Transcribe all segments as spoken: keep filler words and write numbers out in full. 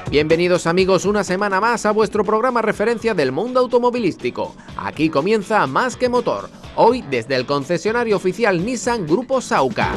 Bienvenidos amigos una semana más a vuestro programa referencia del mundo automovilístico. Aquí comienza Más que Motor, hoy desde el concesionario oficial Nissan Grupo Sauca.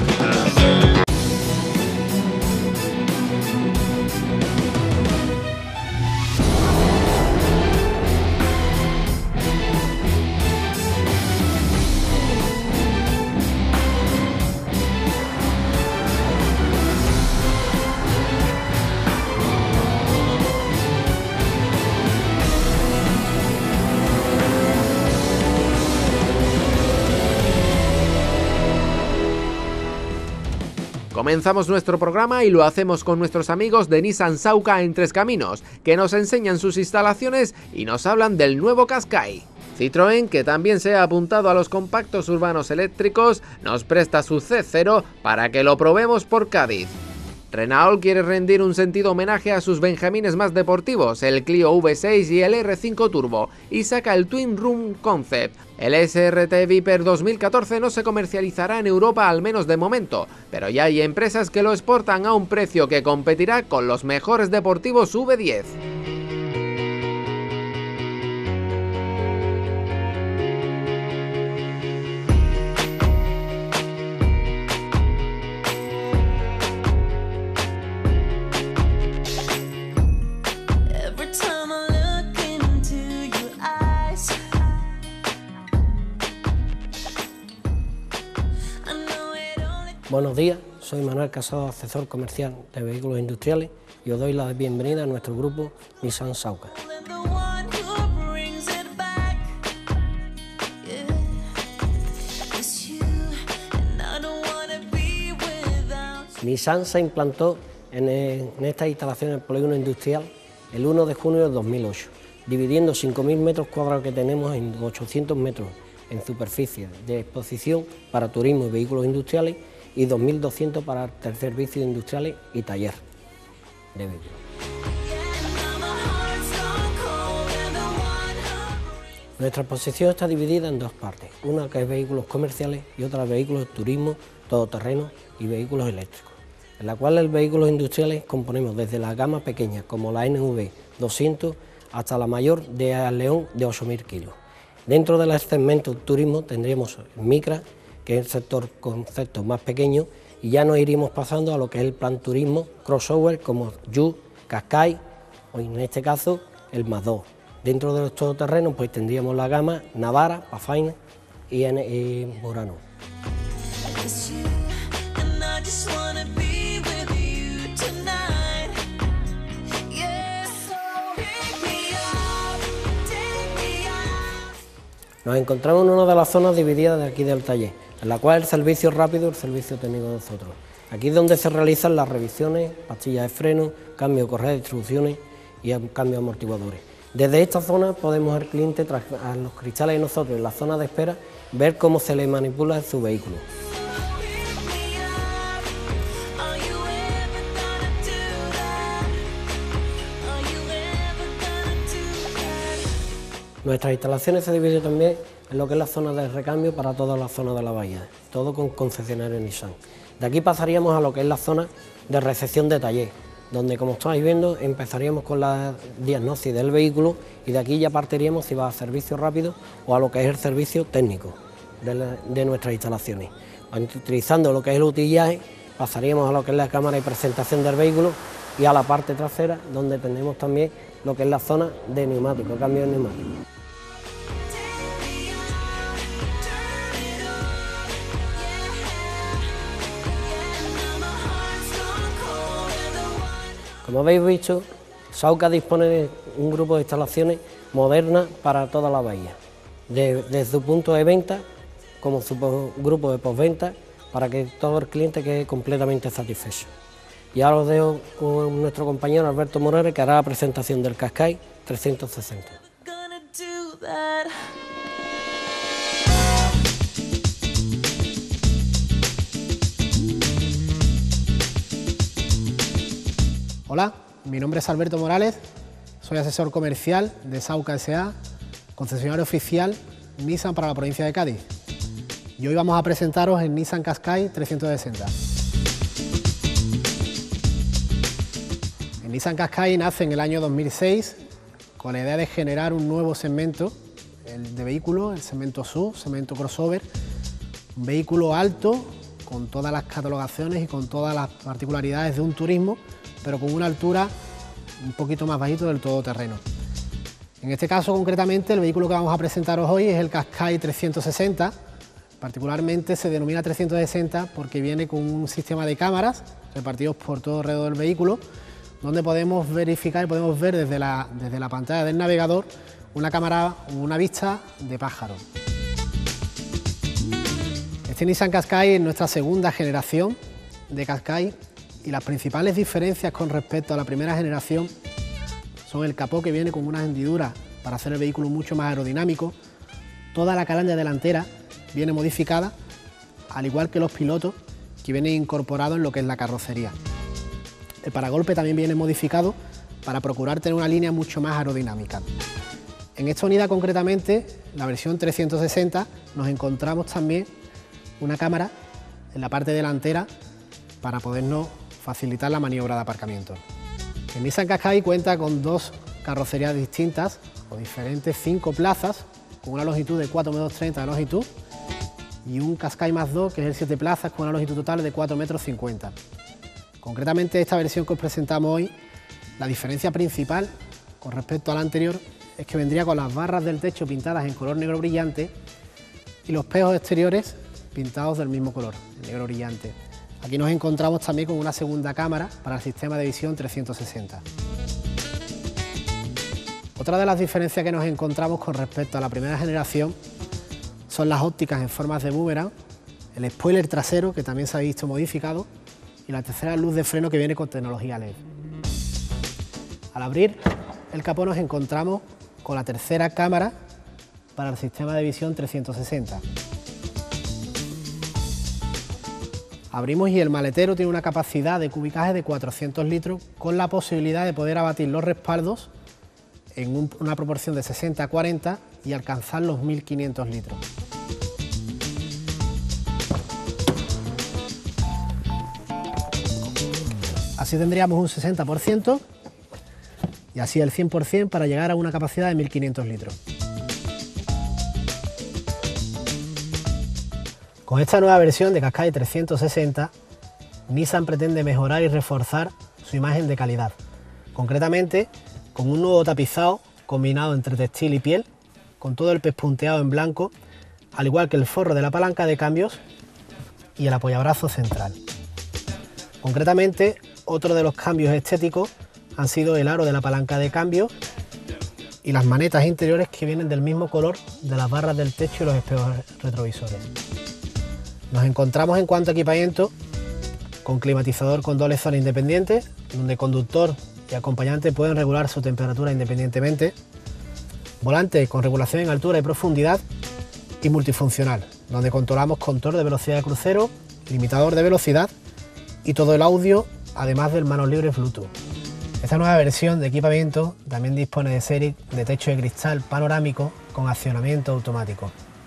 Comenzamos nuestro programa y lo hacemos con nuestros amigos de Nissan Sauca en Tres Caminos, que nos enseñan sus instalaciones y nos hablan del nuevo Qashqai. Citroën, que también se ha apuntado a los compactos urbanos eléctricos, nos presta su C cero para que lo probemos por Cádiz. Renault quiere rendir un sentido homenaje a sus benjamines más deportivos, el Clio V seis y el R cinco Turbo, y saca el Twin Room Concept. El S R T Viper dos mil catorce no se comercializará en Europa, al menos de momento, pero ya hay empresas que lo exportan a un precio que competirá con los mejores deportivos V diez. Buenos días, soy Manuel Casado, asesor comercial de vehículos industriales, y os doy la bienvenida a nuestro grupo Nissan Sauca. Nissan se implantó en, en estas instalaciones del polígono industrial el uno de junio de dos mil ocho, dividiendo cinco mil metros cuadrados que tenemos en ochocientos metros en superficie de exposición para turismo y vehículos industriales y dos mil doscientos para servicios industriales y taller de vehículos. Nuestra exposición está dividida en dos partes, una que es vehículos comerciales y otra vehículos de turismo, todoterreno y vehículos eléctricos, en la cual los vehículos industriales componemos desde la gama pequeña como la N V doscientos hasta la mayor de León de ocho mil kilos. Dentro del segmento turismo tendremos Micra, que es el sector concepto más pequeño, y ya nos iríamos pasando a lo que es el plan turismo crossover como Juke, Qashqai o en este caso el Más dos. Dentro de los todoterrenos pues tendríamos la gama Navara, Pathfinder y, y Murano. Nos encontramos en una de las zonas divididas de aquí del taller, en la cual el servicio rápido y el servicio técnico de nosotros. Aquí es donde se realizan las revisiones, pastillas de freno, cambio de correa de distribuciones y cambio de amortiguadores. Desde esta zona podemos el cliente, tras a los cristales de nosotros en la zona de espera, ver cómo se le manipula su vehículo. Nuestras instalaciones se dividen también en lo que es la zona de recambio para toda la zona de la bahía, todo con concesionario Nissan. De aquí pasaríamos a lo que es la zona de recepción de taller, donde, como estáis viendo, empezaríamos con la diagnosis del vehículo y de aquí ya partiríamos si va a servicio rápido o a lo que es el servicio técnico de, la, de nuestras instalaciones. Utilizando lo que es el utillaje, pasaríamos a lo que es la cámara de presentación del vehículo y a la parte trasera, donde tenemos también lo que es la zona de neumáticos, cambio de neumáticos. Como habéis visto, Sauca dispone de un grupo de instalaciones modernas para toda la bahía, de, desde su punto de venta como su grupo de postventa, para que todo el cliente quede completamente satisfecho. Y ahora os dejo con nuestro compañero Alberto Morales, que hará la presentación del Qashqai trescientos sesenta. Hola, mi nombre es Alberto Morales, soy asesor comercial de Sauca S A, concesionario oficial Nissan para la provincia de Cádiz. Y hoy vamos a presentaros el Nissan Qashqai trescientos sesenta. El Nissan Qashqai nace en el año dos mil seis con la idea de generar un nuevo segmento el de vehículo, el segmento S U V, segmento crossover, un vehículo alto con todas las catalogaciones y con todas las particularidades de un turismo, pero con una altura un poquito más bajito del todoterreno. En este caso concretamente el vehículo que vamos a presentaros hoy es el Qashqai trescientos sesenta, particularmente se denomina trescientos sesenta porque viene con un sistema de cámaras repartidos por todo alrededor del vehículo, donde podemos verificar y podemos ver desde la, desde la pantalla del navegador una cámara, una vista de pájaro. Este Nissan Qashqai es nuestra segunda generación de Qashqai y las principales diferencias con respecto a la primera generación son el capó, que viene con unas hendiduras para hacer el vehículo mucho más aerodinámico. Toda la calandria delantera viene modificada, al igual que los pilotos, que vienen incorporados en lo que es la carrocería. El paragolpe también viene modificado para procurar tener una línea mucho más aerodinámica. En esta unidad concretamente, la versión trescientos sesenta, nos encontramos también una cámara en la parte delantera para podernos facilitar la maniobra de aparcamiento. El Nissan Qashqai cuenta con dos carrocerías distintas o diferentes, cinco plazas, con una longitud de cuatro metros treinta de longitud, y un Qashqai más dos, que es el siete plazas, con una longitud total de cuatro metros cincuenta. Concretamente, esta versión que os presentamos hoy, la diferencia principal con respecto a la anterior es que vendría con las barras del techo pintadas en color negro brillante y los espejos exteriores pintados del mismo color, negro brillante. Aquí nos encontramos también con una segunda cámara para el sistema de visión trescientos sesenta. Otra de las diferencias que nos encontramos con respecto a la primera generación son las ópticas en formas de boomerang, el spoiler trasero, que también se ha visto modificado, y la tercera luz de freno, que viene con tecnología L E D. Al abrir el capó nos encontramos con la tercera cámara para el sistema de visión trescientos sesenta. Abrimos y el maletero tiene una capacidad de cubicaje de cuatrocientos litros, con la posibilidad de poder abatir los respaldos en un, una proporción de sesenta a cuarenta y alcanzar los mil quinientos litros. Así tendríamos un sesenta por ciento y así el cien por cien para llegar a una capacidad de mil quinientos litros. Con esta nueva versión de Qashqai trescientos sesenta, Nissan pretende mejorar y reforzar su imagen de calidad, concretamente con un nuevo tapizado combinado entre textil y piel, con todo el pespunteado en blanco, al igual que el forro de la palanca de cambios y el apoyabrazo central. Concretamente, otro de los cambios estéticos han sido el aro de la palanca de cambio y las manetas interiores, que vienen del mismo color de las barras del techo y los espejos retrovisores. Nos encontramos en cuanto a equipamiento con climatizador con doble zona independiente, donde conductor y acompañante pueden regular su temperatura independientemente, volante con regulación en altura y profundidad y multifuncional, donde controlamos control de velocidad de crucero, limitador de velocidad y todo el audio, además del manos libres Bluetooth. Esta nueva versión de equipamiento también dispone de serie de techo de cristal panorámico con accionamiento automático.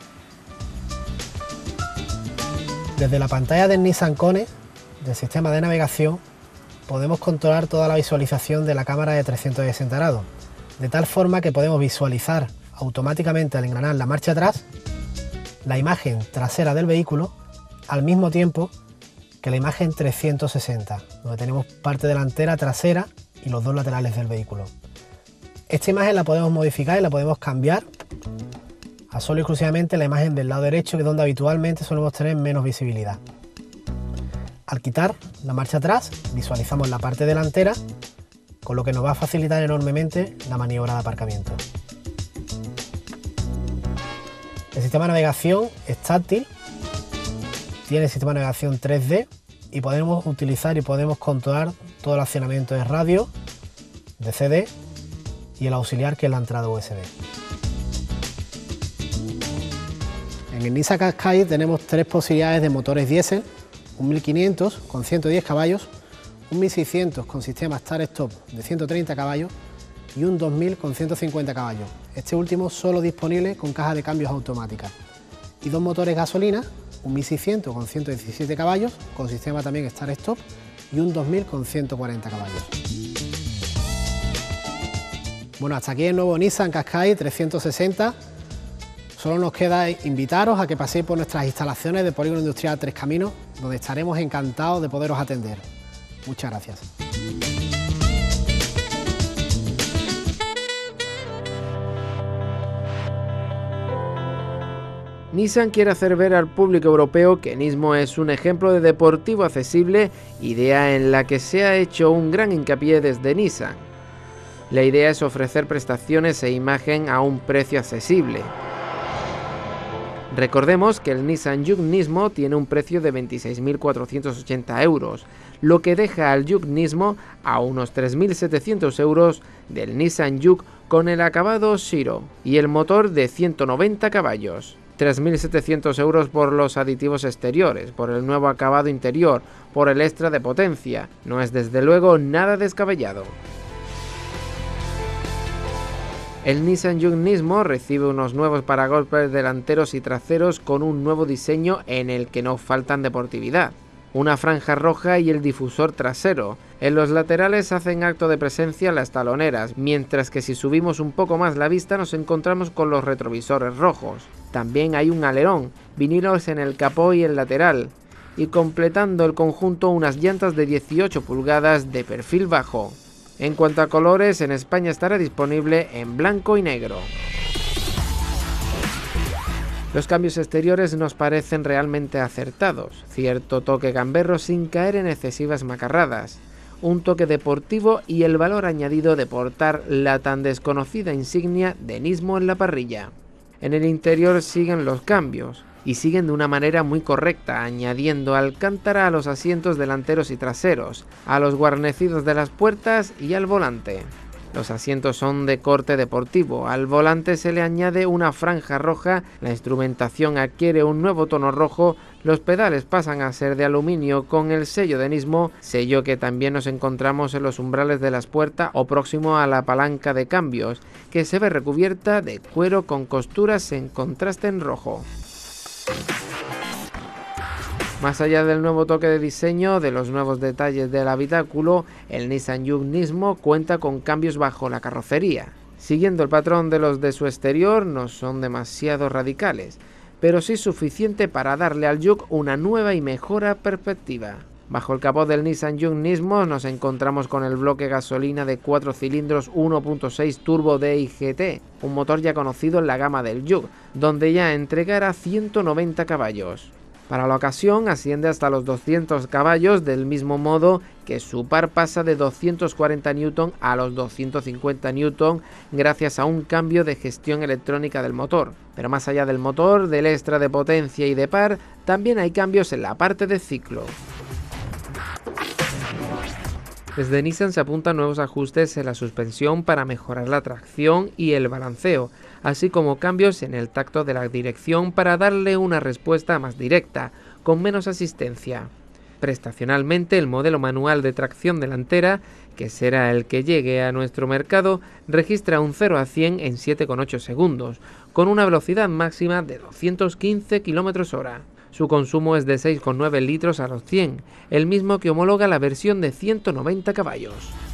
Desde la pantalla del Nissan Kone, del sistema de navegación, podemos controlar toda la visualización de la cámara de trescientos sesenta grados, de tal forma que podemos visualizar automáticamente al engranar la marcha atrás la imagen trasera del vehículo, al mismo tiempo que la imagen trescientos sesenta, donde tenemos parte delantera, trasera y los dos laterales del vehículo. Esta imagen la podemos modificar y la podemos cambiar a solo y exclusivamente la imagen del lado derecho, que es donde habitualmente solemos tener menos visibilidad. Al quitar la marcha atrás, visualizamos la parte delantera, con lo que nos va a facilitar enormemente la maniobra de aparcamiento. El sistema de navegación es táctil, tiene sistema de navegación tres D y podemos utilizar y podemos controlar todo el accionamiento de radio, de C D y el auxiliar, que es la entrada U S B. En el Nissan Qashqai tenemos tres posibilidades de motores diésel, un mil quinientos con ciento diez caballos, un mil seiscientos con sistema Start-Stop de ciento treinta caballos y un dos mil con ciento cincuenta caballos, este último solo disponible con caja de cambios automática, y dos motores gasolina, un mil seiscientos con ciento diecisiete caballos, con sistema también Start-Stop, y un dos mil con ciento cuarenta caballos. Bueno, hasta aquí el nuevo Nissan Qashqai trescientos sesenta. Solo nos queda invitaros a que paséis por nuestras instalaciones de Polígono Industrial Tres Caminos, donde estaremos encantados de poderos atender. Muchas gracias. Nissan quiere hacer ver al público europeo que Nismo es un ejemplo de deportivo accesible, idea en la que se ha hecho un gran hincapié desde Nissan. La idea es ofrecer prestaciones e imagen a un precio accesible. Recordemos que el Nissan Juke Nismo tiene un precio de veintiséis mil cuatrocientos ochenta euros, lo que deja al Juke Nismo a unos tres mil setecientos euros del Nissan Juke con el acabado Zero y el motor de ciento noventa caballos. tres mil setecientos euros por los aditivos exteriores, por el nuevo acabado interior, por el extra de potencia. No es desde luego nada descabellado. El Nissan Juke Nismo recibe unos nuevos paragolpes delanteros y traseros con un nuevo diseño en el que no faltan deportividad. Una franja roja y el difusor trasero. En los laterales hacen acto de presencia las taloneras, mientras que si subimos un poco más la vista nos encontramos con los retrovisores rojos. También hay un alerón, vinilos en el capó y el lateral, y completando el conjunto unas llantas de dieciocho pulgadas de perfil bajo. En cuanto a colores, en España estará disponible en blanco y negro. Los cambios exteriores nos parecen realmente acertados, cierto toque gamberro sin caer en excesivas macarradas, un toque deportivo y el valor añadido de portar la tan desconocida insignia de Nismo en la parrilla. En el interior siguen los cambios, y siguen de una manera muy correcta, añadiendo alcántara a los asientos delanteros y traseros, a los guarnecidos de las puertas y al volante. Los asientos son de corte deportivo, al volante se le añade una franja roja, la instrumentación adquiere un nuevo tono rojo, los pedales pasan a ser de aluminio con el sello de Nismo, sello que también nos encontramos en los umbrales de las puertas o próximo a la palanca de cambios, que se ve recubierta de cuero con costuras en contraste en rojo. Más allá del nuevo toque de diseño, de los nuevos detalles del habitáculo, el Nissan Juke Nismo cuenta con cambios bajo la carrocería. Siguiendo el patrón de los de su exterior, no son demasiado radicales, pero sí suficiente para darle al Juke una nueva y mejora perspectiva. Bajo el capó del Nissan Juke Nismo nos encontramos con el bloque gasolina de cuatro cilindros uno punto seis Turbo D I G T, un motor ya conocido en la gama del Juke, donde ya entregará ciento noventa caballos. Para la ocasión asciende hasta los doscientos caballos, del mismo modo que su par pasa de doscientos cuarenta newton a los doscientos cincuenta newton gracias a un cambio de gestión electrónica del motor. Pero más allá del motor, del extra de potencia y de par, también hay cambios en la parte de ciclo. Desde Nissan se apuntan nuevos ajustes en la suspensión para mejorar la tracción y el balanceo, así como cambios en el tacto de la dirección para darle una respuesta más directa, con menos asistencia. Prestacionalmente, el modelo manual de tracción delantera, que será el que llegue a nuestro mercado, registra un cero a cien en siete coma ocho segundos, con una velocidad máxima de doscientos quince kilómetros hora. Su consumo es de seis coma nueve litros a los cien, el mismo que homologa la versión de ciento noventa caballos.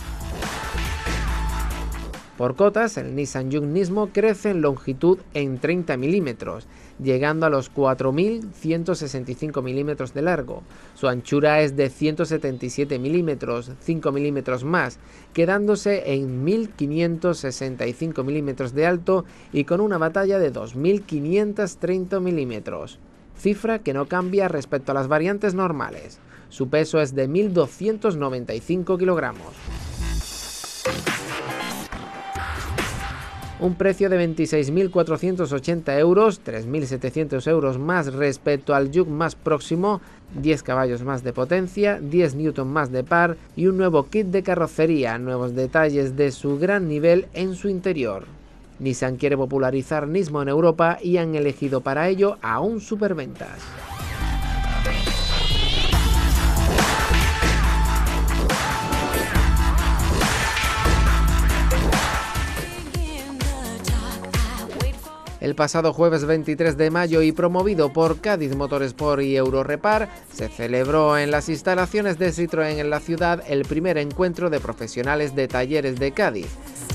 Por cotas, el Nissan Juke Nismo crece en longitud en treinta milímetros, llegando a los cuatro mil ciento sesenta y cinco milímetros de largo. Su anchura es de ciento setenta y siete milímetros, cinco milímetros más, quedándose en mil quinientos sesenta y cinco milímetros de alto y con una batalla de dos mil quinientos treinta milímetros. Cifra que no cambia respecto a las variantes normales. Su peso es de mil doscientos noventa y cinco kilogramos. Un precio de veintiséis mil cuatrocientos ochenta euros, tres mil setecientos euros más respecto al Juke más próximo, diez caballos más de potencia, diez newton más de par y un nuevo kit de carrocería, nuevos detalles de su gran nivel en su interior. Nissan quiere popularizar Nismo en Europa y han elegido para ello a un superventas. El pasado jueves veintitrés de mayo y promovido por Cádiz Motorsport y Eurorepar, se celebró en las instalaciones de Citroën en la ciudad el primer encuentro de profesionales de talleres de Cádiz.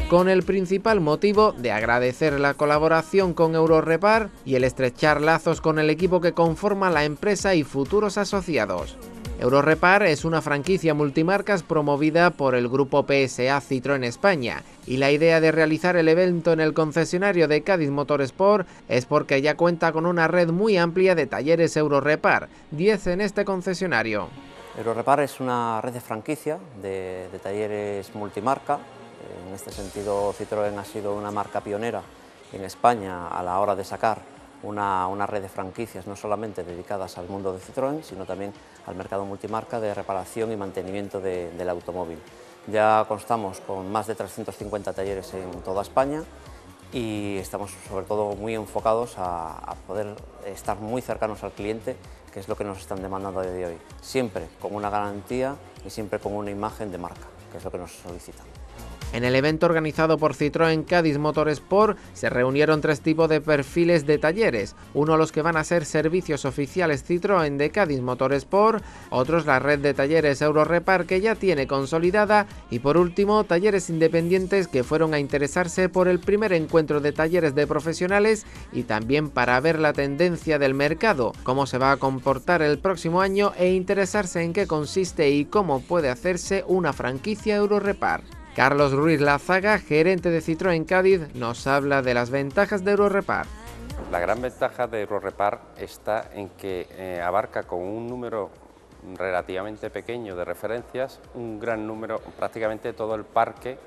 con el principal motivo de agradecer la colaboración con Eurorepar y el estrechar lazos con el equipo que conforma la empresa y futuros asociados. Eurorepar es una franquicia multimarcas promovida por el grupo P S A Citroën España, y la idea de realizar el evento en el concesionario de Cádiz Motorsport es porque ya cuenta con una red muy amplia de talleres Eurorepar, diez en este concesionario. Eurorepar es una red de franquicia de, de talleres multimarca. En este sentido, Citroën ha sido una marca pionera en España a la hora de sacar Una, una red de franquicias no solamente dedicadas al mundo de Citroën, sino también al mercado multimarca de reparación y mantenimiento de, del automóvil. Ya constamos con más de trescientos cincuenta talleres en toda España y estamos sobre todo muy enfocados a, a poder estar muy cercanos al cliente, que es lo que nos están demandando a día de hoy, siempre con una garantía y siempre con una imagen de marca, que es lo que nos solicitan. En el evento organizado por Citroën Cádiz Motorsport se reunieron tres tipos de perfiles de talleres, uno los que van a ser servicios oficiales Citroën de Cádiz Motorsport, otros la red de talleres Eurorepar que ya tiene consolidada y por último talleres independientes que fueron a interesarse por el primer encuentro de talleres de profesionales y también para ver la tendencia del mercado, cómo se va a comportar el próximo año e interesarse en qué consiste y cómo puede hacerse una franquicia Eurorepar. Carlos Ruiz Lazaga, gerente de Citroën Cádiz, nos habla de las ventajas de Eurorepar. La gran ventaja de Eurorepar está en que eh, abarca con un número relativamente pequeño de referencias, un gran número, prácticamente todo el parque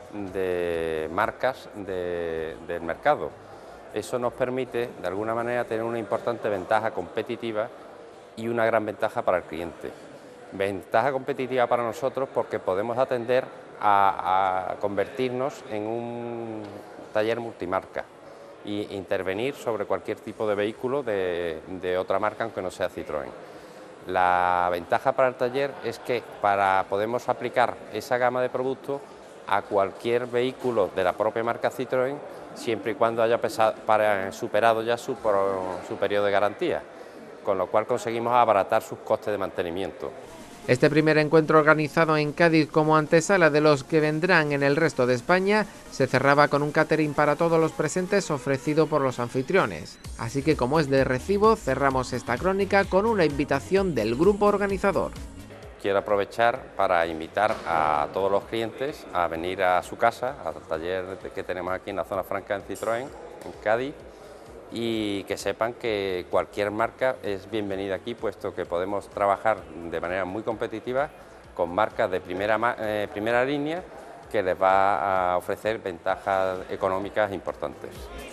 de marcas de, del mercado. Eso nos permite, de alguna manera, tener una importante ventaja competitiva y una gran ventaja para el cliente. Ventaja competitiva para nosotros porque podemos atender A, a convertirnos en un taller multimarca e intervenir sobre cualquier tipo de vehículo de, de otra marca, aunque no sea Citroën. La ventaja para el taller es que para, podemos aplicar esa gama de productos a cualquier vehículo de la propia marca Citroën, siempre y cuando haya pesado, para, superado ya su, su periodo de garantía, con lo cual conseguimos abaratar sus costes de mantenimiento. Este primer encuentro organizado en Cádiz como antesala de los que vendrán en el resto de España se cerraba con un catering para todos los presentes ofrecido por los anfitriones. Así que como es de recibo, cerramos esta crónica con una invitación del grupo organizador. Quiero aprovechar para invitar a todos los clientes a venir a su casa, al taller que tenemos aquí en la zona franca en Citroën, en Cádiz, y que sepan que cualquier marca es bienvenida aquí, puesto que podemos trabajar de manera muy competitiva con marcas de primera, eh, primera línea que les va a ofrecer ventajas económicas importantes.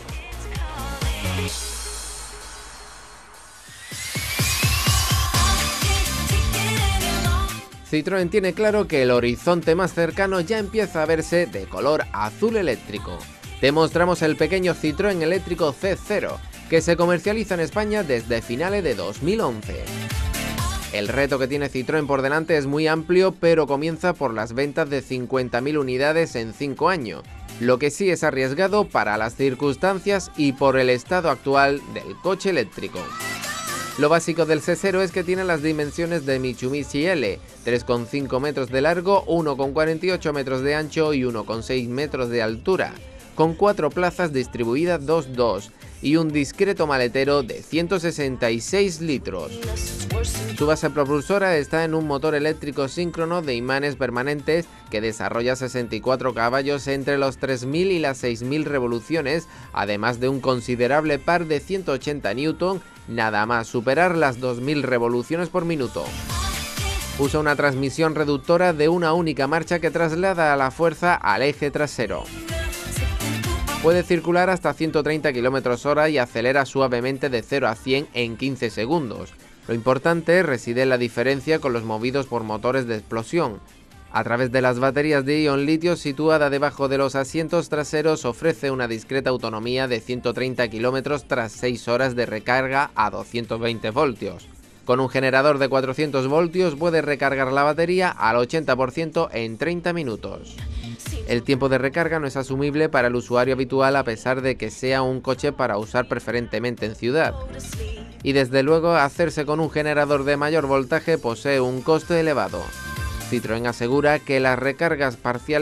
Citroën tiene claro que el horizonte más cercano ya empieza a verse de color azul eléctrico. Te mostramos el pequeño Citroën eléctrico C cero, que se comercializa en España desde finales de dos mil once. El reto que tiene Citroën por delante es muy amplio, pero comienza por las ventas de cincuenta mil unidades en cinco años, lo que sí es arriesgado para las circunstancias y por el estado actual del coche eléctrico. Lo básico del C cero es que tiene las dimensiones de Mitsubishi L, tres coma cinco metros de largo, uno coma cuarenta y ocho metros de ancho y uno coma seis metros de altura, con cuatro plazas distribuidas dos dos y un discreto maletero de ciento sesenta y seis litros. Su base propulsora está en un motor eléctrico síncrono de imanes permanentes que desarrolla sesenta y cuatro caballos entre los tres mil y las seis mil revoluciones, además de un considerable par de ciento ochenta newton, nada más superar las dos mil revoluciones por minuto. Usa una transmisión reductora de una única marcha que traslada a la fuerza al eje trasero. Puede circular hasta ciento treinta kilómetros hora y acelera suavemente de cero a cien en quince segundos. Lo importante reside en la diferencia con los movidos por motores de explosión. A través de las baterías de ion litio situada debajo de los asientos traseros ofrece una discreta autonomía de ciento treinta kilómetros tras seis horas de recarga a doscientos veinte voltios. Con un generador de cuatrocientos voltios puede recargar la batería al ochenta por ciento en treinta minutos. El tiempo de recarga no es asumible para el usuario habitual a pesar de que sea un coche para usar preferentemente en ciudad. Y desde luego hacerse con un generador de mayor voltaje posee un coste elevado. Citroën asegura que las recargas parciales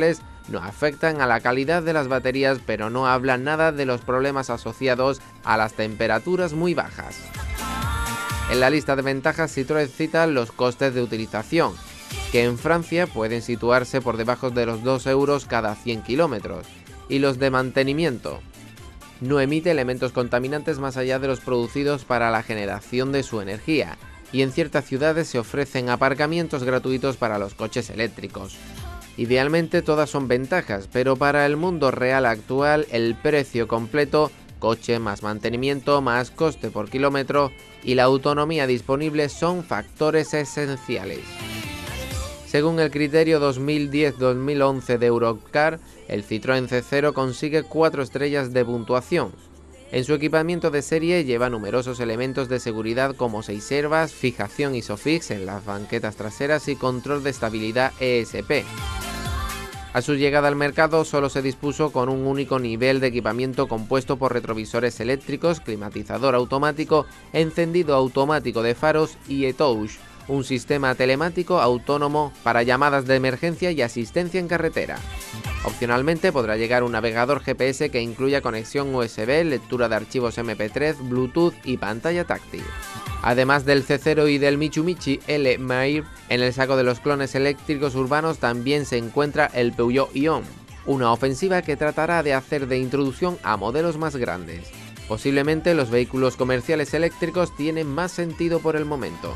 no afectan a la calidad de las baterías, pero no hablan nada de los problemas asociados a las temperaturas muy bajas. En la lista de ventajas, Citroën cita los costes de utilización, que en Francia pueden situarse por debajo de los dos euros cada cien kilómetros, y los de mantenimiento. No emite elementos contaminantes más allá de los producidos para la generación de su energía, y en ciertas ciudades se ofrecen aparcamientos gratuitos para los coches eléctricos. Idealmente todas son ventajas, pero para el mundo real actual el precio completo, coche más mantenimiento más coste por kilómetro y la autonomía disponible son factores esenciales. Según el criterio dos mil diez dos mil once de Europcar, el Citroën C cero consigue cuatro estrellas de puntuación. En su equipamiento de serie lleva numerosos elementos de seguridad como seis airbags, fijación ISOFIX en las banquetas traseras y control de estabilidad E S P. A su llegada al mercado solo se dispuso con un único nivel de equipamiento compuesto por retrovisores eléctricos, climatizador automático, encendido automático de faros y e-touch, un sistema telemático autónomo para llamadas de emergencia y asistencia en carretera. Opcionalmente podrá llegar un navegador G P S que incluya conexión U S B, lectura de archivos M P tres, Bluetooth y pantalla táctil. Además del C cero y del Mitsubishi L-Mair, en el saco de los clones eléctricos urbanos también se encuentra el Peugeot Ion, una ofensiva que tratará de hacer de introducción a modelos más grandes. Posiblemente los vehículos comerciales eléctricos tienen más sentido por el momento.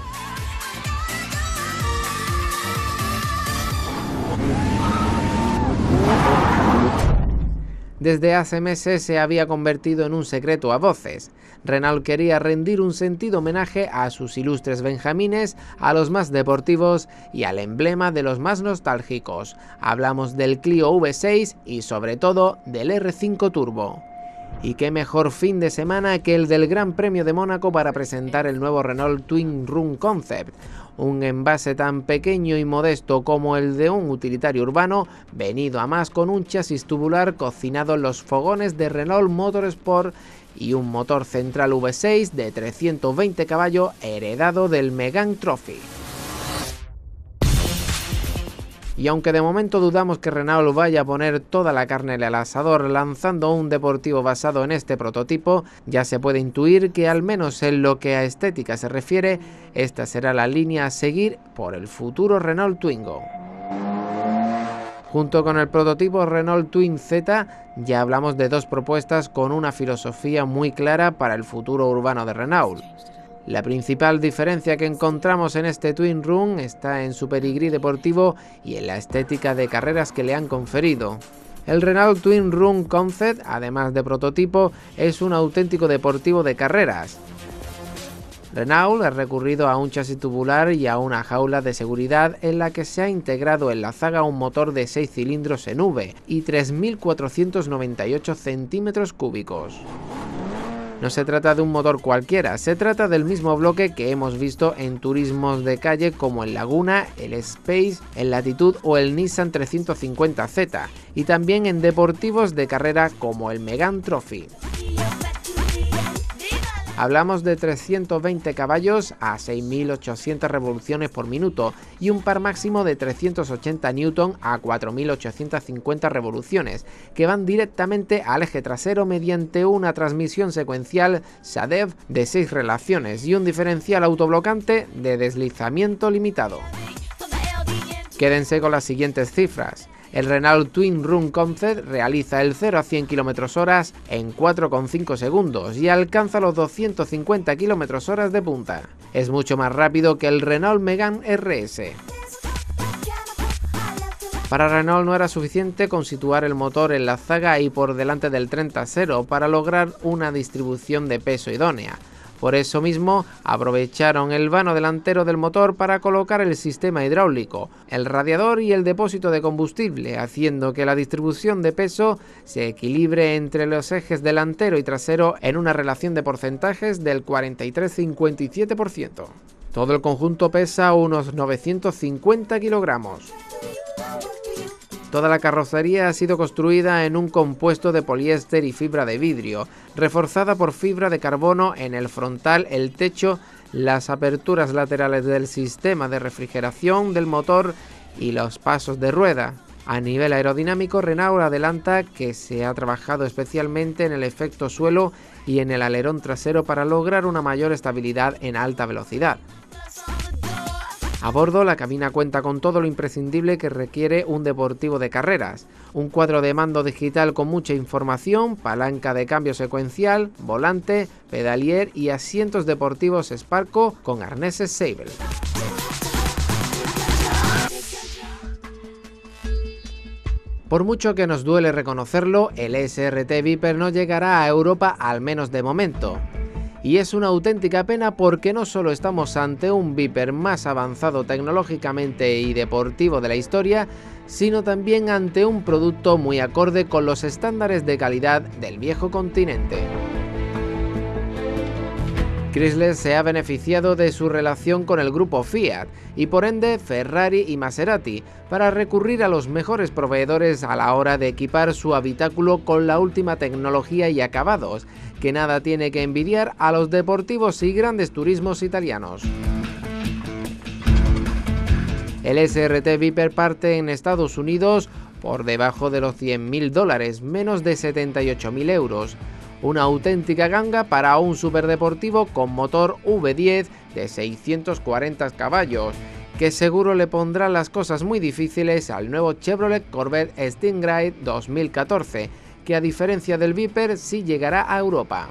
Desde hace meses se había convertido en un secreto a voces. Renault quería rendir un sentido homenaje a sus ilustres benjamines, a los más deportivos y al emblema de los más nostálgicos. Hablamos del Clio V seis y sobre todo del R cinco Turbo. Y qué mejor fin de semana que el del Gran Premio de Mónaco para presentar el nuevo Renault Twin Run Concept, un envase tan pequeño y modesto como el de un utilitario urbano, venido a más con un chasis tubular cocinado en los fogones de Renault Motorsport y un motor central V seis de trescientos veinte caballos heredado del Megane Trophy. Y aunque de momento dudamos que Renault vaya a poner toda la carne al asador lanzando un deportivo basado en este prototipo, ya se puede intuir que al menos en lo que a estética se refiere, esta será la línea a seguir por el futuro Renault Twingo. Junto con el prototipo Renault Twin Z, ya hablamos de dos propuestas con una filosofía muy clara para el futuro urbano de Renault. La principal diferencia que encontramos en este Twin Run está en su pedigrí deportivo y en la estética de carreras que le han conferido. El Renault Twin Run Concept, además de prototipo, es un auténtico deportivo de carreras. Renault ha recurrido a un chasis tubular y a una jaula de seguridad en la que se ha integrado en la zaga un motor de seis cilindros en V y tres mil cuatrocientos noventa y ocho centímetros cúbicos. No se trata de un motor cualquiera, se trata del mismo bloque que hemos visto en turismos de calle como el Laguna, el Space, el Latitude o el Nissan trescientos cincuenta Z, y también en deportivos de carrera como el Megane Trophy. Hablamos de trescientos veinte caballos a seis mil ochocientas revoluciones por minuto y un par máximo de trescientos ochenta newton a cuatro mil ochocientas cincuenta revoluciones, que van directamente al eje trasero mediante una transmisión secuencial S A D E V de seis relaciones y un diferencial autoblocante de deslizamiento limitado. Quédense con las siguientes cifras. El Renault Twin Run Concept realiza el cero a cien kilómetros hora en cuatro coma cinco segundos y alcanza los doscientos cincuenta kilómetros hora de punta. Es mucho más rápido que el Renault Megane R S. Para Renault no era suficiente con situar el motor en la zaga y por delante del tren trasero para lograr una distribución de peso idónea. Por eso mismo aprovecharon el vano delantero del motor para colocar el sistema hidráulico, el radiador y el depósito de combustible, haciendo que la distribución de peso se equilibre entre los ejes delantero y trasero en una relación de porcentajes del cuarenta y tres a cincuenta y siete por ciento. Todo el conjunto pesa unos novecientos cincuenta kilogramos. Toda la carrocería ha sido construida en un compuesto de poliéster y fibra de vidrio, reforzada por fibra de carbono en el frontal, el techo, las aperturas laterales del sistema de refrigeración del motor y los pasos de rueda. A nivel aerodinámico, Renault adelanta que se ha trabajado especialmente en el efecto suelo y en el alerón trasero para lograr una mayor estabilidad en alta velocidad. A bordo, la cabina cuenta con todo lo imprescindible que requiere un deportivo de carreras: un cuadro de mando digital con mucha información, palanca de cambio secuencial, volante, pedalier y asientos deportivos Sparco con arneses Sable. Por mucho que nos duele reconocerlo, el S R T Viper no llegará a Europa, al menos de momento. Y es una auténtica pena porque no solo estamos ante un Viper más avanzado tecnológicamente y deportivo de la historia, sino también ante un producto muy acorde con los estándares de calidad del viejo continente. Chrysler se ha beneficiado de su relación con el grupo Fiat y por ende Ferrari y Maserati para recurrir a los mejores proveedores a la hora de equipar su habitáculo con la última tecnología y acabados, que nada tiene que envidiar a los deportivos y grandes turismos italianos. El S R T Viper parte en Estados Unidos por debajo de los cien mil dólares, menos de setenta y ocho mil euros. Una auténtica ganga para un superdeportivo con motor V diez de seiscientos cuarenta caballos, que seguro le pondrá las cosas muy difíciles al nuevo Chevrolet Corvette Stingray dos mil catorce, que a diferencia del Viper sí llegará a Europa.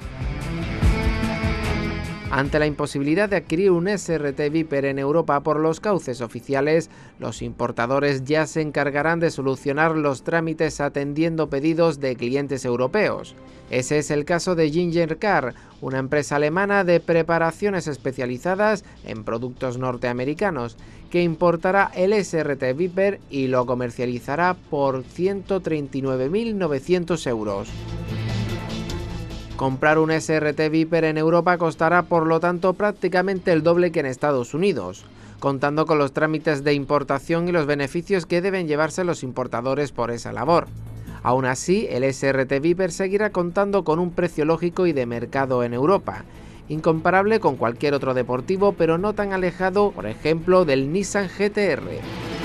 Ante la imposibilidad de adquirir un S R T Viper en Europa por los cauces oficiales, los importadores ya se encargarán de solucionar los trámites atendiendo pedidos de clientes europeos. Ese es el caso de Ginger Car, una empresa alemana de preparaciones especializadas en productos norteamericanos, que importará el S R T Viper y lo comercializará por ciento treinta y nueve mil novecientos euros. Comprar un S R T Viper en Europa costará por lo tanto prácticamente el doble que en Estados Unidos, contando con los trámites de importación y los beneficios que deben llevarse los importadores por esa labor. Aún así, el S R T Viper seguirá contando con un precio lógico y de mercado en Europa, incomparable con cualquier otro deportivo, pero no tan alejado, por ejemplo, del Nissan G T R.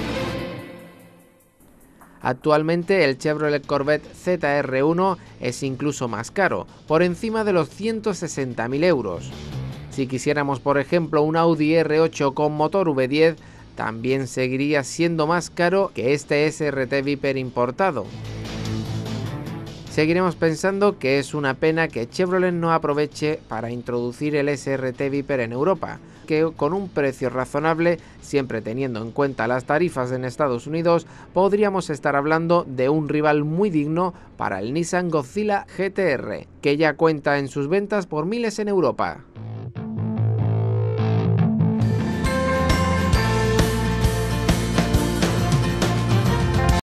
Actualmente el Chevrolet Corvette Z R uno es incluso más caro, por encima de los ciento sesenta mil euros. Si quisiéramos por ejemplo un Audi R ocho con motor V diez, también seguiría siendo más caro que este S R T Viper importado. Seguiremos pensando que es una pena que Chevrolet no aproveche para introducir el S R T Viper en Europa, que con un precio razonable, siempre teniendo en cuenta las tarifas en Estados Unidos, podríamos estar hablando de un rival muy digno para el Nissan Godzilla G T R, que ya cuenta en sus ventas por miles en Europa.